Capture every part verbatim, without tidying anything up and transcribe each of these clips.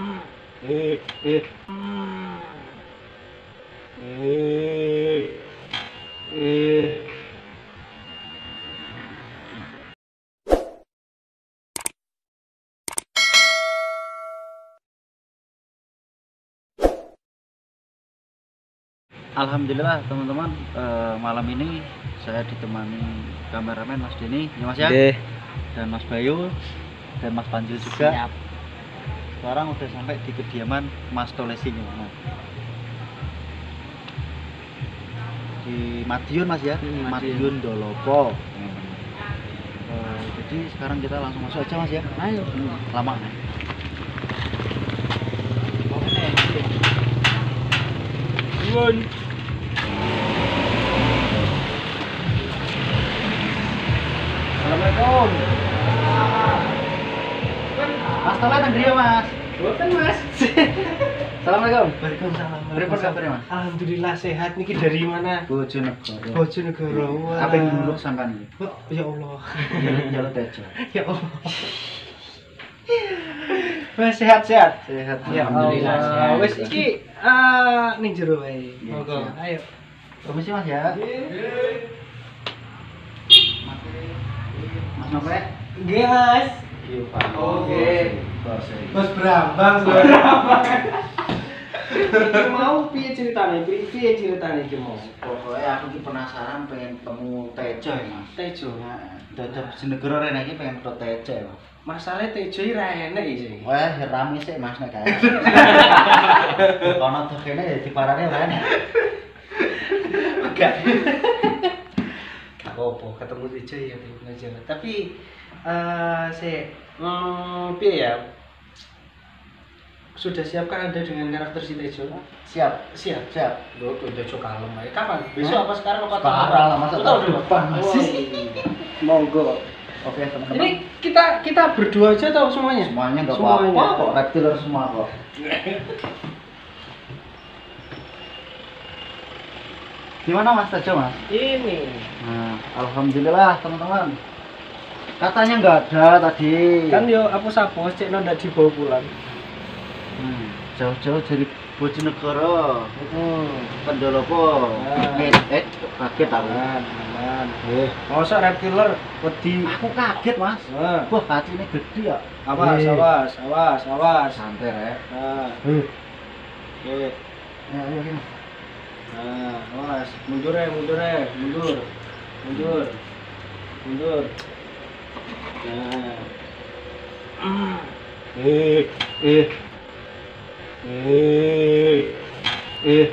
Eh, eh. Eh. Eh. Alhamdulillah teman-teman, uh, malam ini saya ditemani kameramen Mas Denny, ya Mas ya, Deh. dan Mas Bayu dan Mas Panjil juga. Siap. Sekarang udah sampai di kediaman Mas Tolesi nih, nah. Di Madiun Mas ya, Hmm, Madiun Dolopo. Hmm. Uh, jadi sekarang kita langsung masuk aja Mas ya. Ayo. Hmm, lama. Nuwun. Assalamualaikum. Mas Tola nang griya Mas. Boten Mas. Assalamualaikum. Waalaikumsalam. Pripun kabarnya Mas? Alhamdulillah sehat. Niki dari mana? Bojonegoro. Bojonegoro. Wah. Apa yang dulu sampean iki? Oh, ya Allah. Jalur tejo. Ya Allah. Mas sehat-sehat. Sehat. Ya Alhamdulillah Allah. sehat. Wes iki eh ning jero wae. Iya, Monggo. siap. Ayo. Permisi Mas ya. Mas Nope. Nggih, Mas. Iya Pak. Oke. Bos. Mas Brambang, Brambang. Iki mau piye ceritane? Piye ceritane iki mau? Pokoknya aku ki penasaran pengen ketemu Tejo ya Mas. Tejo. Nah, Tejo Bojonegoro rene iki pengen ketemu Tejo ya Mas. Masalahnya Tejo iki ra enek iki. Wah, rame sih Mas nek kae. Kono tuh kene ya diparane ora enak. Enggak. Apa ketemu Tejo ya aja. Tapi eh si hmm, piye ya? Sudah siapkah Anda dengan karakter si Tejo? Siap. Siap. Siap. Loh, tuh Tejo kalem aja. Kapan? Besok apa sekarang apa Sekarang lah, masa tahun dulu? depan masih. Monggo. Oke, teman-teman. Ini kita kita berdua aja atau semuanya? Semuanya enggak Semuanya. apa-apa kok, reptiler semua kok. Gimana Mas Tejo Mas? Ini. Nah, alhamdulillah teman-teman. Katanya nggak ada tadi. Kan yo apus-apus cek ndak dibawa pulang. Hmm, jauh-jauh dari Bojonegoro. Heeh. Pendolopo. Ah. Eh, eh, kaget aku. Aman, aman. Eh, mosok reptiler wedi. Aku kaget Mas. Nah, Wah, kacine gede ya. awas, Eh, awas, awas, awas. Santai ya. Nah, Eh, oke. ya, ayo sini. Nah, awas, mundur ya, mundur ya, mundur. Mundur. Mundur. Nah. Eh, eh. Eh, eh.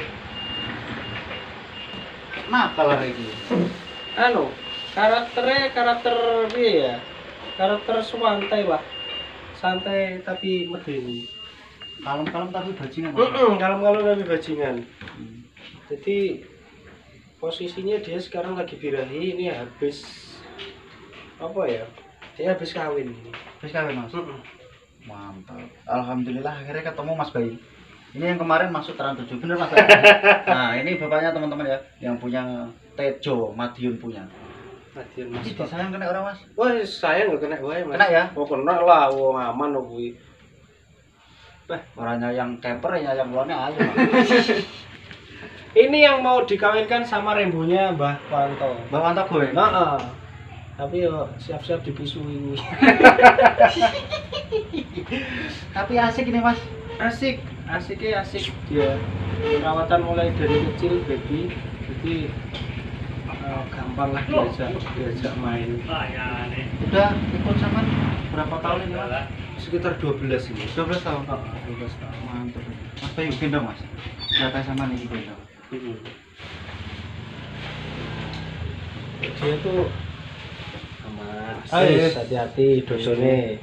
Kenapa lari ini? Anu, karakternya karakter piye ya? Karakter santai lah. Santai tapi medeni. Kalem-kalem tapi bajingan. Mas. Heeh, kalau-kalau tapi bajingan. Hmm. Jadi posisinya dia sekarang lagi birahi, ini habis apa ya? Dia habis kawin ini. Terus kawin Mas. Heeh. Mantap. Alhamdulillah akhirnya ketemu Mas Bayu. Ini yang kemarin masuk terang tujuh, bener Mas? Nah, ini bapaknya teman-teman ya, yang punya Tejo, Madiun punya. Madiun Mas, Mas. disayang kena orang Mas? Wah, saya nggak kena wae, Mas. Kena ya? Oh, kena lah, wong aman kok kuwi. Orangnya yang camper ya yang luarnya aja. Ini yang mau dikawinkan sama rembunya Mbah Wanto. Mbak Wanto gue. Heeh. Tapi yo siap-siap dibisui. Tapi asik ini Mas. Asik, asiknya asik dia. Perawatan mulai dari kecil baby, jadi eh, gampang lah diajak diajak main. Udah ikut sama berapa tahun ini Mas? Sekitar dua belas ini. dua belas tahun. Oh, dua belas tahun. Mantap. Mas Bayu gendong Mas. Data sama nih gendong. Mm-hmm. Dia tuh aman. Ayo. Hati-hati dosone.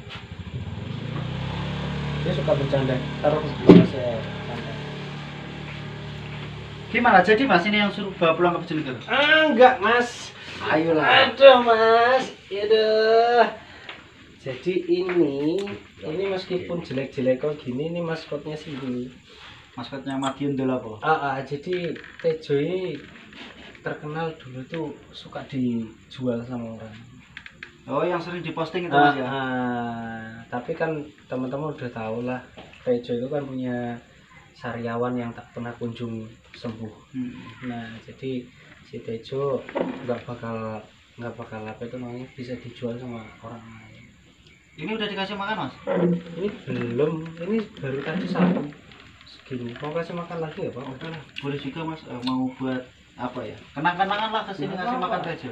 Dia suka bercanda. Taruh ke saya. Gimana jadi Mas ini yang suruh bawa pulang ke Bojonegoro? Ah, enggak, Mas. Ayolah. Aduh, Mas. Yaduh. Jadi ini ini meskipun jelek-jelek kok gini, ini maskotnya sini. Maskotnya Madiun Dolopo. Ah, ah, jadi Tejo ini terkenal dulu tuh suka dijual sama orang. Oh, yang sering diposting itu Ah, Mas ya. ah, tapi kan teman-teman udah tahu lah Tejo itu kan punya sariawan yang tak pernah kunjung sembuh. Hmm. Nah, jadi si Tejo nggak bakal nggak bakal apa itu namanya bisa dijual sama orang lain. Ini udah dikasih makan, Mas? Ini belum, ini baru tadi satu segini. Mau kasih makan lagi ya Pak? Oke lah, boleh juga Mas. Eh, mau buat apa ya? Kenang-kenangan lah kesini ngasih makan Tejo.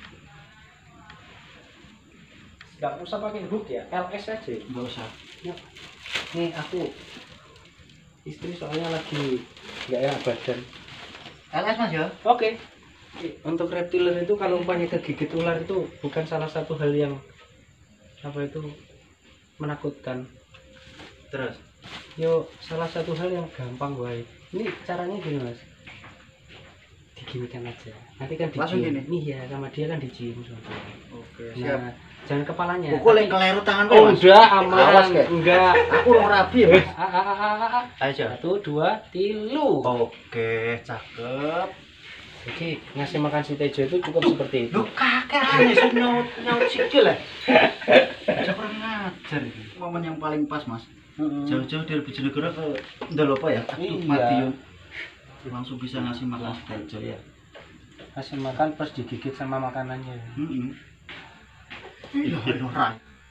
Nggak usah pakai hook ya, L S aja. Nggak usah. Nih aku istri soalnya lagi nggak enak badan. L S Mas ya? Oke. Untuk reptiler itu kalau umpamanya kegigit ular itu bukan salah satu hal yang apa itu menakutkan. Terus? Yo salah satu hal yang gampang wae. Ini caranya gini Mas. Diginikan aja. Nanti kan Langsung dicium. gini? Nih ya sama dia kan dicium sama. Oke, Nah, jangan kepalanya. Pukul yang keliru tangan Oh, Mas. udah aman. Awas, Kek. Enggak. Aku orang rapi ya, Mas. Ah, ah, ah, ah, ah. Ayo. Satu, dua, tilu. Oke, cakep. Jadi ngasih makan si Tejo itu cukup seperti itu. Lu kakek aja nyaut nyaut sikil lah. Aja kurang ngajar ini. Momen yang paling pas Mas. Jauh-jauh dari Bojonegoro ke Ndolopo ya. Aduh, Iya. Madiun. Langsung bisa ngasih makan Tejo ya. Kasih makan pas digigit sama makanannya. Heeh. Iya, iya, right.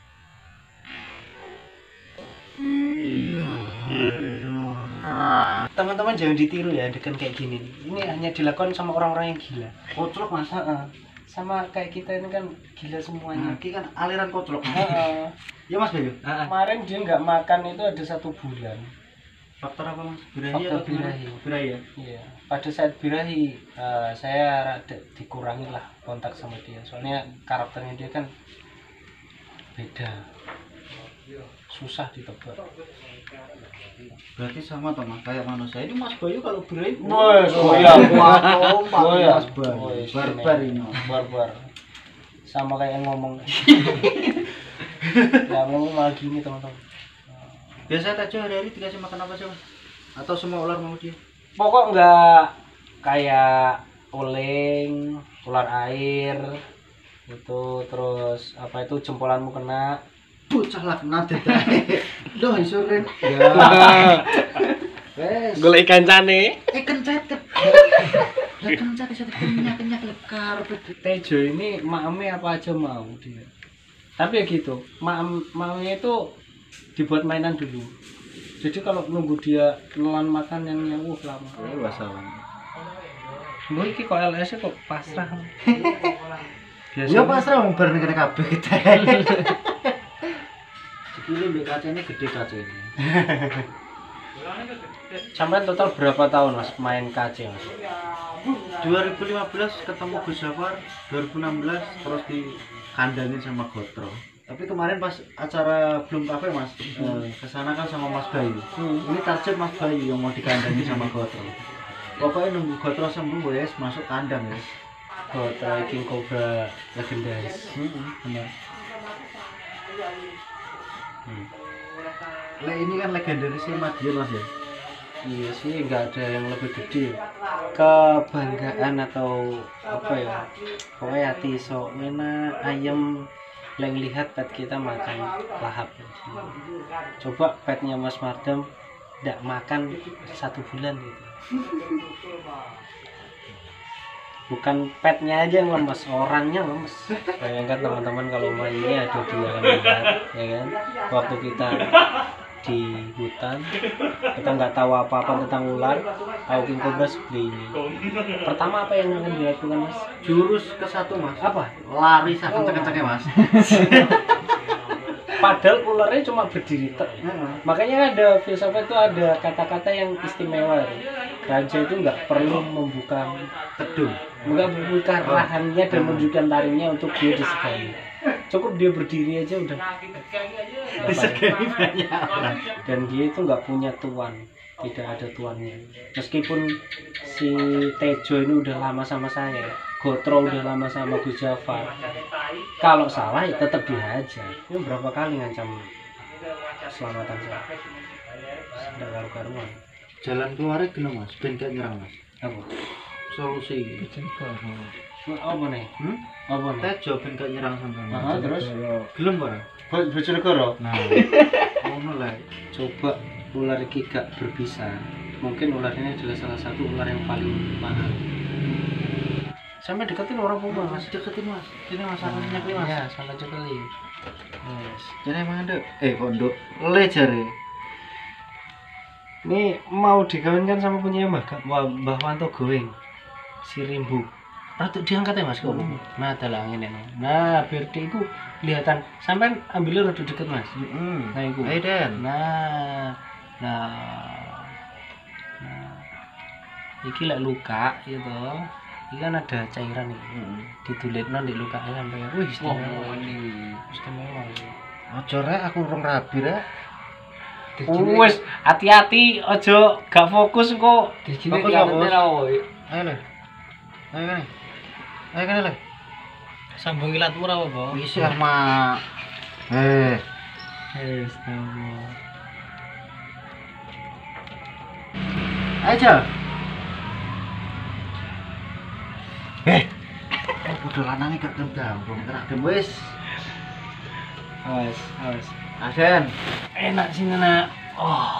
Teman-teman jangan ditiru ya dengan kayak gini. Ini hanya dilakukan sama orang-orang yang gila. Koclok Mas. Heeh. Sama kayak kita ini kan gila semuanya. Nah, ini kan aliran koclok. Heeh. Ya Mas Bayu. Kemarin dia nggak makan itu ada satu bulan. Faktor apa Mas? Birahi Faktor atau gimana? birahi. Birahi ya. Iya. Pada saat birahi eh, saya rada dikurangin lah kontak sama dia. Soalnya karakternya dia kan beda. Susah ditebak. Berarti sama toh Mas, kayak manusia. Ini Mas Bayu kalau birahi. Wes, oh, goyang. kuat kompak Goyang. Mas Bayu. Oh, iya, Barbar ini. Barbar. Sama kayak yang ngomong. Ya ngomong malah gini teman-teman. Biasa Tejo hari-hari dikasih makan apa sih Mas? Atau semua ular mau dia? Pokok enggak kayak uling, ular air, itu terus apa itu jempolanmu kena. Bocah lah kena detail. Loh, isurin. Ya. Wes. Golek kancane. Eh kencet. Lah kencet bisa kenyak-kenyak lekar. Tejo ini maame apa aja mau dia. Tapi ya gitu, maam maamnya itu dibuat mainan dulu. Jadi kalau nunggu dia nelan makan yang yang uh lama. Eh, wasawan. Mbok iki kok L S kok pasrah. Ya pasrah wong bareng kene kabeh kita. Ini mbek kacanya gede kacanya. Sampai total berapa tahun Mas main kace Mas? dua ribu lima belas ketemu Gus Jafar, dua ribu enam belas terus dikandangin sama Gotro. Tapi kemarin pas acara Bloom Cafe Mas, eh, kesana kan sama Mas Bayu. Ini target Mas Bayu yang mau dikandangin sama Gotro. Pokoknya nunggu Gotro sembuh wes masuk kandang ya. Gotro King Cobra legendaris. Heeh, benar. Hmm. Lah ini kan legendarisnya Madiun Mas ya. Iya sih nggak ada yang lebih gede. Kebanggaan atau apa ya? Pokoknya hati sok mena ayam yang lihat pet kita makan lahap. Coba petnya Mas Mardam tidak makan satu bulan gitu. Bukan petnya aja yang lemes, orangnya lemes. Bayangkan teman-teman kalau rumah ini ada dia kan lihat, ya kan? Waktu kita di hutan, kita nggak tahu apa-apa tentang ular, tahu King Cobra seperti ini. Pertama apa yang akan dilakukan Mas? Jurus ke satu Mas. Apa? Lari sak kenceng-kencengnya Mas. Padahal ularnya cuma berdiri tek. Heeh. Makanya ada filsafat itu ada kata-kata yang istimewa. Raja itu nggak perlu membuka Teduh. nggak membuka rahannya dan menunjukkan taringnya untuk dia disegani. Cukup dia berdiri aja udah. Disegani banyak orang. Dan dia itu nggak punya tuan, tidak ada tuannya. Meskipun si Tejo ini udah lama sama saya, Gotro udah lama sama Gus Jafar. Kalau salah ya tetap dihajar. Ini berapa kali ngancam keselamatan saya. Tidak karu-karuan. Jalan keluarnya gila Mas, ben gak nyerang Mas. Apa? Solusi. Apa nih? Hmm? Apa nih? Tejo ben gak nyerang sampean. Aha, terus? Gelem ora? Bojonegoro. Nah. Ngono lah. Coba ular iki gak berbisa. Mungkin ular ini adalah salah satu ular yang paling mahal. Sampai deketin orang pun mas. Deketin mas. Ini masalahnya kali mas. Ya, salah cekali. Yes. Jadi emang ada. Eh pondok le jare. Ini mau dikawinkan sama punya Mbah Mbah Wanto Goeng. Si Rimbu. Ratu diangkat ya mas kok. Hmm. Nah, dalah ngene. Nah, biar dia itu kelihatan. Sampai ambilnya rada deket mas. Heeh. Nah, iku. Ayo Den. Nah, nah, nah, iki lek luka gitu, iki kan ada cairan nih, Heeh. ditulitno di luka sampai, wih istimewa, ini. istimewa. Ojo rek aku urung rabi rek. Wes, hati-hati, ojo gak fokus kok. Fokus ya bos. Ayo le. Ayo kene. Ayo kene le. Sambung ilatmu ora apa? Bisa mak. Eh. Yes, tahu. Aja. Eh. Oh, bodoh lanangnya gak gelem gambung, gerak dem wis. Awas, awas. Aden. Enak sih nak. Oh.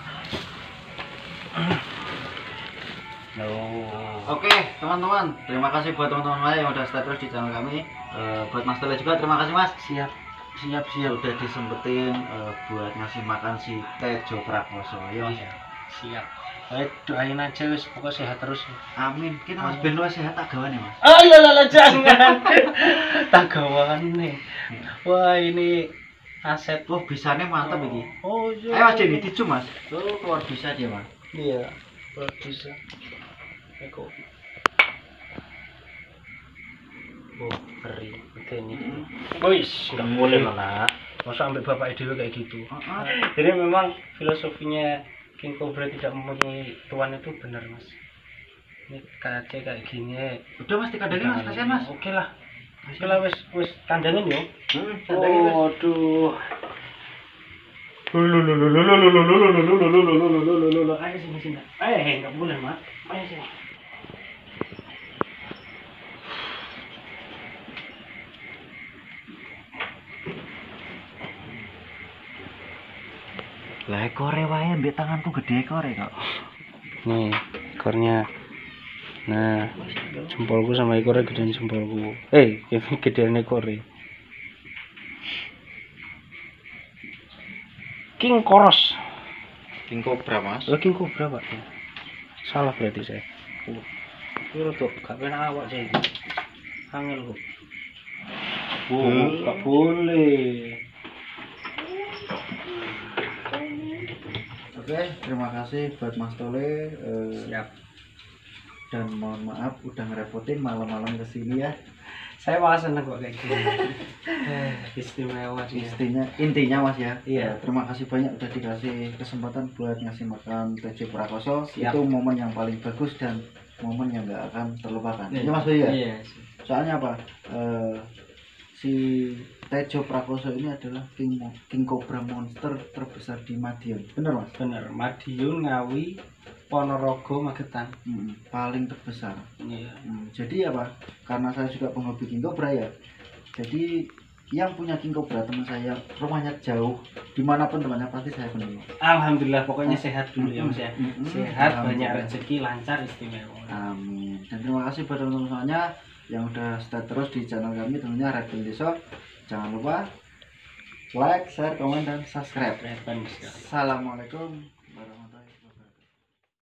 Oh. Oke, teman-teman. Terima kasih buat teman-teman yang udah stay terus di channel kami. Eh, buat Mas Tele juga terima kasih Mas. Siap, siap, siap. Udah disempetin eh, buat ngasih makan si Tejo Prakoso. Ya Mas. Siap. Ayo doain aja wis pokoknya sehat terus. Amin. Kita Mas ben luwes sehat tak gawane Mas. Oh iya lah jangan. Tagawan nih. Wah ini aset. Oh, bisanya mantap iki. Oh iya. Ayo Mas Denny dicu Mas. Tuh keluar bisa dia Mas. Iya. Bisa. Eko. Oh, keri. Oke ini. Boys, nggak boleh lah nak. Masa ambil bapak dulu kayak gitu. Heeh. Jadi memang filosofinya King Cobra tidak mempunyai tuan itu benar mas. Ini kace kayak gini. Udah Mas dikandangin Mas, kasihan Mas. Oke lah. Oke lah wes wes kandangin yo. Hmm, kandangin Mas. Waduh. Lulu lulu lulu lulu lulu lulu lulu lulu lulu lulu. Ayo sini sini. Eh nggak boleh mas. Ayo sini. Lah ekore wae mbek tanganku gede ekore kok. Nih ekornya. Nah jempolku sama ekornya gedean jempolku. Eh gedean ekornya. King Koros. King Cobra Mas. Oh, King Cobra pak. Salah berarti saya. Oh, itu tuh gak pernah awak saya. Angel kok. Oh, Hmm. gak boleh. Oke, terima kasih buat Mas Tole. eh, Siap. Dan mohon maaf udah ngerepotin malam-malam kesini ya. Saya malah seneng kok kayak gini. Eh, istimewa sih. Intinya, intinya Mas ya. Iya. Eh, terima kasih banyak udah dikasih kesempatan buat ngasih makan Tejo Prakoso. Siap. Itu momen yang paling bagus dan momen yang nggak akan terlupakan. Iya. Iya Mas Boy ya. Iya. Soalnya apa? Eh, si Tejo Prakoso ini adalah King King Cobra monster terbesar di Madiun. Bener Mas? Bener. Madiun, Ngawi, Ponorogo, Magetan. Hmm, paling terbesar. Iya. Hmm, jadi apa? Karena saya juga penghobi King Cobra ya. Jadi yang punya King Cobra teman saya rumahnya jauh, dimanapun temannya pasti saya penuhi. Alhamdulillah pokoknya sehat dulu ya mas ya. Mm-mm. Sehat, banyak Alhamdulillah. rezeki, lancar, istimewa. Amin. Dan terima kasih buat teman-teman semuanya yang udah stay terus di channel kami tentunya Red Bull Desa. Jangan lupa like, share, komen, dan subscribe. Keren sekali. Assalamualaikum